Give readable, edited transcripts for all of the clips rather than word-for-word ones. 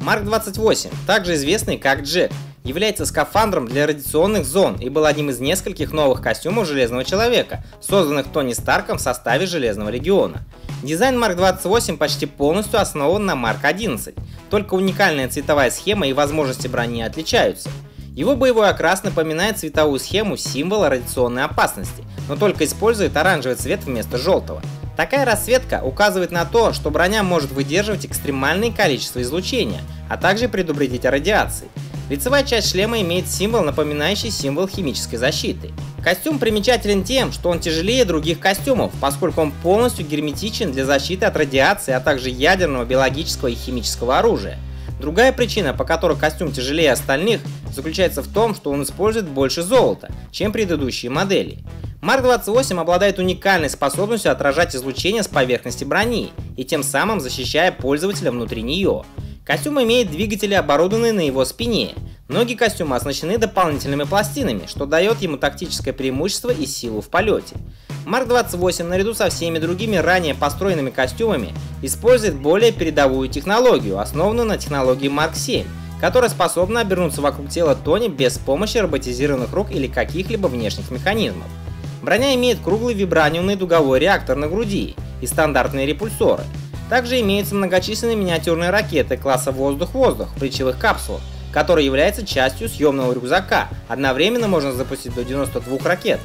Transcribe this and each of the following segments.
Марк 28, также известный как Джек, является скафандром для радиационных зон и был одним из нескольких новых костюмов Железного Человека, созданных Тони Старком в составе Железного Легиона. Дизайн Марк 28 почти полностью основан на Марк 11, только уникальная цветовая схема и возможности брони отличаются. Его боевой окрас напоминает цветовую схему символа радиационной опасности, но только использует оранжевый цвет вместо желтого. Такая расцветка указывает на то, что броня может выдерживать экстремальное количество излучения, а также предупредить о радиации. Лицевая часть шлема имеет символ, напоминающий символ химической защиты. Костюм примечателен тем, что он тяжелее других костюмов, поскольку он полностью герметичен для защиты от радиации, а также ядерного, биологического и химического оружия. Другая причина, по которой костюм тяжелее остальных, заключается в том, что он использует больше золота, чем предыдущие модели. Марк 28 обладает уникальной способностью отражать излучение с поверхности брони и тем самым защищая пользователя внутри нее. Костюм имеет двигатели, оборудованные на его спине. Ноги костюма оснащены дополнительными пластинами, что дает ему тактическое преимущество и силу в полете. Марк 28 наряду со всеми другими ранее построенными костюмами использует более передовую технологию, основанную на технологии Марк 7, которая способна обернуться вокруг тела Тони без помощи роботизированных рук или каких-либо внешних механизмов. Броня имеет круглый вибраниумный дуговой реактор на груди и стандартные репульсоры. Также имеются многочисленные миниатюрные ракеты класса воздух-воздух в плечевых капсулах, которые являются частью съемного рюкзака. Одновременно можно запустить до 92 ракет.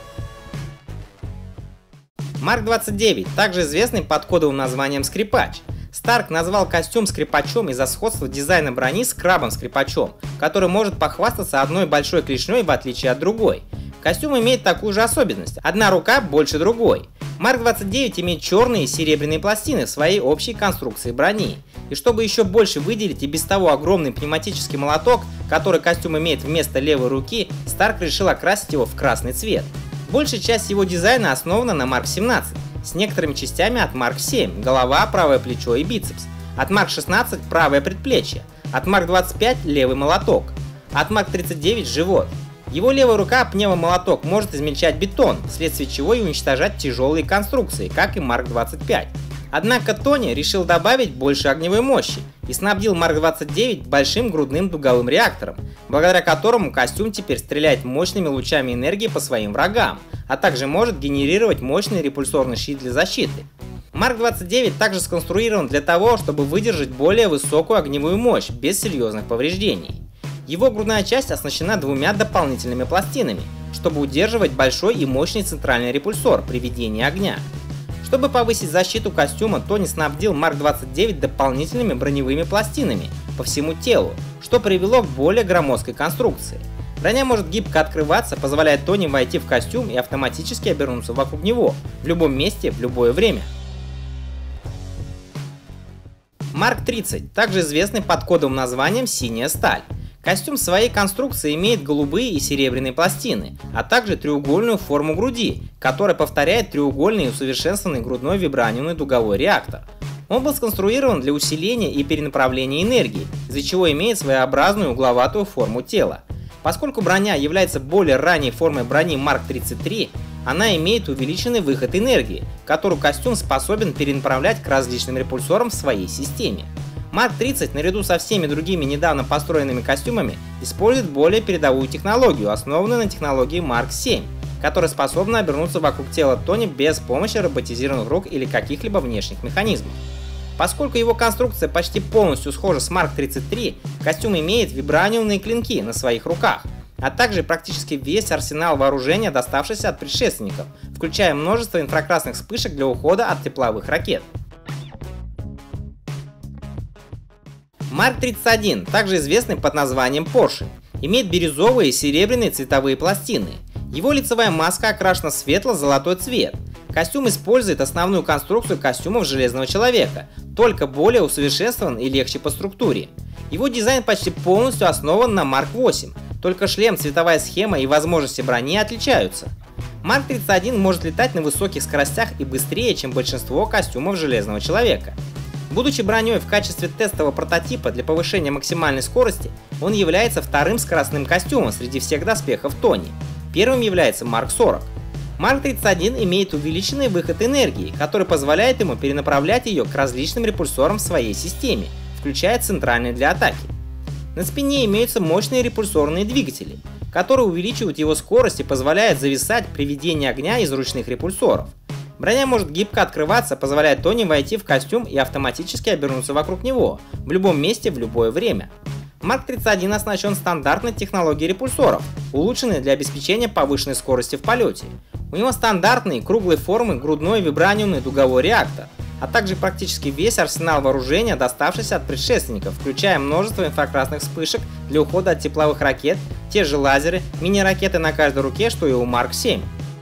Марк 29, также известный под кодовым названием Скрипач. Старк назвал костюм скрипачом из-за сходства дизайна брони с крабом-скрипачом, который может похвастаться одной большой клешней в отличие от другой. Костюм имеет такую же особенность, одна рука больше другой. Марк 29 имеет черные и серебряные пластины в своей общей конструкции брони. И чтобы еще больше выделить и без того огромный пневматический молоток, который костюм имеет вместо левой руки, Старк решил окрасить его в красный цвет. Большая часть его дизайна основана на Марк 17, с некоторыми частями от Марк 7, голова, правое плечо и бицепс, от Марк 16 правое предплечье, от Марк 25 левый молоток, от Марк 39 живот. Его левая рука, пневмомолоток, может измельчать бетон, вследствие чего и уничтожать тяжелые конструкции, как и Марк 25. Однако Тони решил добавить больше огневой мощи и снабдил Марк 29 большим грудным дуговым реактором, благодаря которому костюм теперь стреляет мощными лучами энергии по своим врагам, а также может генерировать мощный репульсорный щит для защиты. Марк 29 также сконструирован для того, чтобы выдержать более высокую огневую мощь без серьезных повреждений. Его грудная часть оснащена двумя дополнительными пластинами, чтобы удерживать большой и мощный центральный репульсор при ведении огня. Чтобы повысить защиту костюма, Тони снабдил Марк 29 дополнительными броневыми пластинами по всему телу, что привело к более громоздкой конструкции. Броня может гибко открываться, позволяя Тони войти в костюм и автоматически обернуться вокруг него, в любом месте, в любое время. Марк 30, также известный под кодовым названием «Синяя сталь». Костюм своей конструкции имеет голубые и серебряные пластины, а также треугольную форму груди, которая повторяет треугольный и усовершенствованный грудной вибраниумный дуговой реактор. Он был сконструирован для усиления и перенаправления энергии, из-за чего имеет своеобразную угловатую форму тела. Поскольку броня является более ранней формой брони Марк 33, она имеет увеличенный выход энергии, которую костюм способен перенаправлять к различным репульсорам в своей системе. Марк 30 наряду со всеми другими недавно построенными костюмами использует более передовую технологию, основанную на технологии Марк 7, которая способна обернуться вокруг тела Тони без помощи роботизированных рук или каких-либо внешних механизмов. Поскольку его конструкция почти полностью схожа с Марк 33, костюм имеет вибраниумные клинки на своих руках, а также практически весь арсенал вооружения, доставшийся от предшественников, включая множество инфракрасных вспышек для ухода от тепловых ракет. Марк 31, также известный под названием Поршень, имеет бирюзовые и серебряные цветовые пластины. Его лицевая маска окрашена в светло-золотой цвет. Костюм использует основную конструкцию костюмов Железного Человека, только более усовершенствован и легче по структуре. Его дизайн почти полностью основан на Марк 8, только шлем, цветовая схема и возможности брони отличаются. Марк 31 может летать на высоких скоростях и быстрее, чем большинство костюмов Железного Человека. Будучи броней в качестве тестового прототипа для повышения максимальной скорости, он является вторым скоростным костюмом среди всех доспехов Тони. Первым является Марк 40. Марк 31 имеет увеличенный выход энергии, который позволяет ему перенаправлять ее к различным репульсорам в своей системе, включая центральный для атаки. На спине имеются мощные репульсорные двигатели, которые увеличивают его скорость и позволяют зависать при ведении огня из ручных репульсоров. Броня может гибко открываться, позволяя Тони войти в костюм и автоматически обернуться вокруг него, в любом месте, в любое время. Марк 31 оснащен стандартной технологией репульсоров, улучшенной для обеспечения повышенной скорости в полете. У него стандартный круглой формы грудной вибраниумный дуговой реактор, а также практически весь арсенал вооружения, доставшийся от предшественников, включая множество инфракрасных вспышек для ухода от тепловых ракет, те же лазеры, мини-ракеты на каждой руке, что и у Марк 7.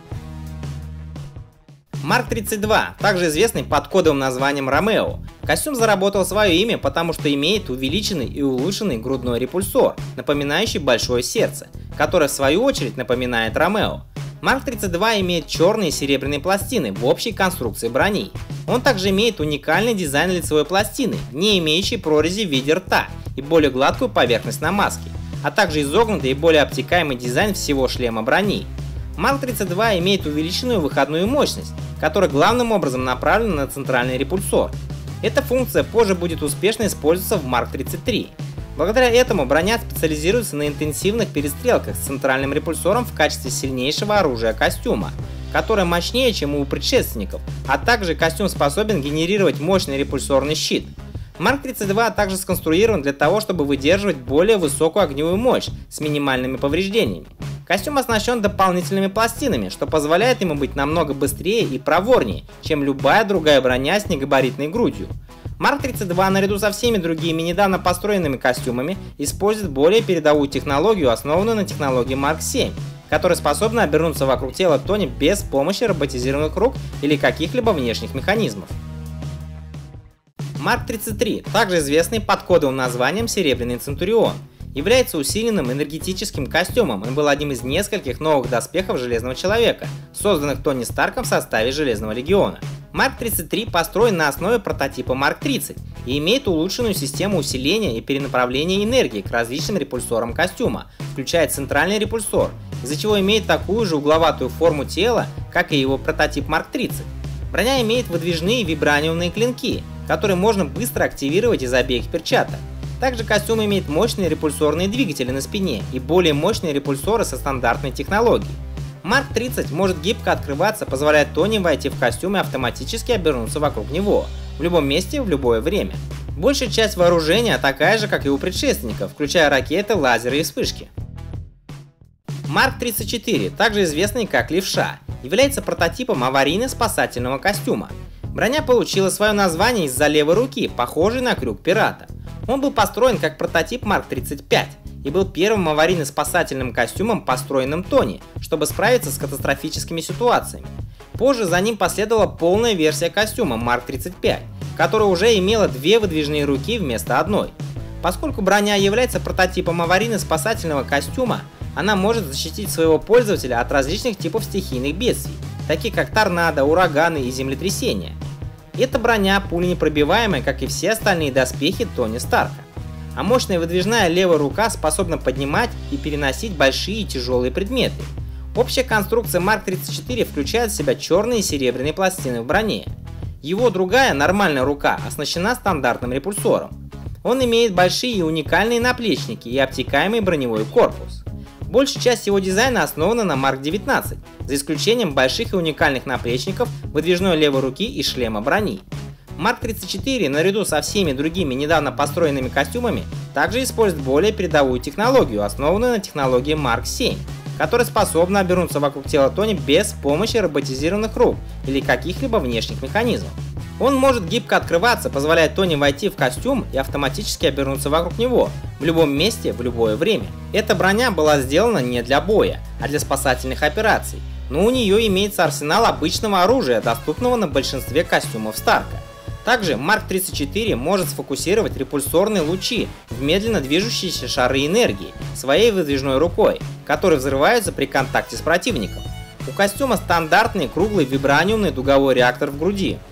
Марк 32, также известный под кодовым названием Ромео. Костюм заработал свое имя, потому что имеет увеличенный и улучшенный грудной репульсор, напоминающий большое сердце, которое в свою очередь напоминает Ромео. Марк 32 имеет черные и серебряные пластины в общей конструкции брони. Он также имеет уникальный дизайн лицевой пластины, не имеющей прорези в виде рта и более гладкую поверхность на маске, а также изогнутый и более обтекаемый дизайн всего шлема брони. Марк 32 имеет увеличенную выходную мощность, которая главным образом направлена на центральный репульсор. Эта функция позже будет успешно использоваться в Марк 33. Благодаря этому броня специализируется на интенсивных перестрелках с центральным репульсором в качестве сильнейшего оружия костюма, которое мощнее, чем у предшественников, а также костюм способен генерировать мощный репульсорный щит. Марк 32 также сконструирован для того, чтобы выдерживать более высокую огневую мощь с минимальными повреждениями. Костюм оснащен дополнительными пластинами, что позволяет ему быть намного быстрее и проворнее, чем любая другая броня с негабаритной грудью. Марк 32 наряду со всеми другими недавно построенными костюмами использует более передовую технологию, основанную на технологии Марк 7, которая способна обернуться вокруг тела Тони без помощи роботизированных рук или каких-либо внешних механизмов. Марк 33, также известный под кодовым названием Серебряный Центурион, является усиленным энергетическим костюмом и был одним из нескольких новых доспехов Железного Человека, созданных Тони Старком в составе Железного Легиона. Марк 33 построен на основе прототипа Марк 30 и имеет улучшенную систему усиления и перенаправления энергии к различным репульсорам костюма, включая центральный репульсор, из-за чего имеет такую же угловатую форму тела, как и его прототип Марк 30. Броня имеет выдвижные вибраниумные клинки, которые можно быстро активировать из обеих перчаток. Также костюм имеет мощные репульсорные двигатели на спине и более мощные репульсоры со стандартной технологией. Марк 30 может гибко открываться, позволяя Тони войти в костюм и автоматически обернуться вокруг него, в любом месте, в любое время. Большая часть вооружения такая же, как и у предшественников, включая ракеты, лазеры и вспышки. Марк 34, также известный как Левша, является прототипом аварийно-спасательного костюма. Броня получила свое название из-за левой руки, похожей на крюк пирата. Он был построен как прототип Марк 35 и был первым аварийно-спасательным костюмом, построенным Тони, чтобы справиться с катастрофическими ситуациями. Позже за ним последовала полная версия костюма Марк 35, которая уже имела две выдвижные руки вместо одной. Поскольку броня является прототипом аварийно-спасательного костюма, она может защитить своего пользователя от различных типов стихийных бедствий, таких как торнадо, ураганы и землетрясения. Эта броня пуленепробиваемая, как и все остальные доспехи Тони Старка. А мощная выдвижная левая рука способна поднимать и переносить большие и тяжелые предметы. Общая конструкция Марк 34 включает в себя черные и серебряные пластины в броне. Его другая, нормальная рука, оснащена стандартным репульсором. Он имеет большие и уникальные наплечники и обтекаемый броневой корпус. Большая часть его дизайна основана на Марк 19, за исключением больших и уникальных наплечников, выдвижной левой руки и шлема брони. Марк 34, наряду со всеми другими недавно построенными костюмами, также использует более передовую технологию, основанную на технологии Марк 7, которая способна обернуться вокруг тела Тони без помощи роботизированных рук или каких-либо внешних механизмов. Он может гибко открываться, позволяя Тони войти в костюм и автоматически обернуться вокруг него, в любом месте, в любое время. Эта броня была сделана не для боя, а для спасательных операций, но у нее имеется арсенал обычного оружия, доступного на большинстве костюмов Старка. Также Марк 34 может сфокусировать репульсорные лучи в медленно движущиеся шары энергии своей выдвижной рукой, которые взрываются при контакте с противником. У костюма стандартный круглый вибраниумный дуговой реактор в груди,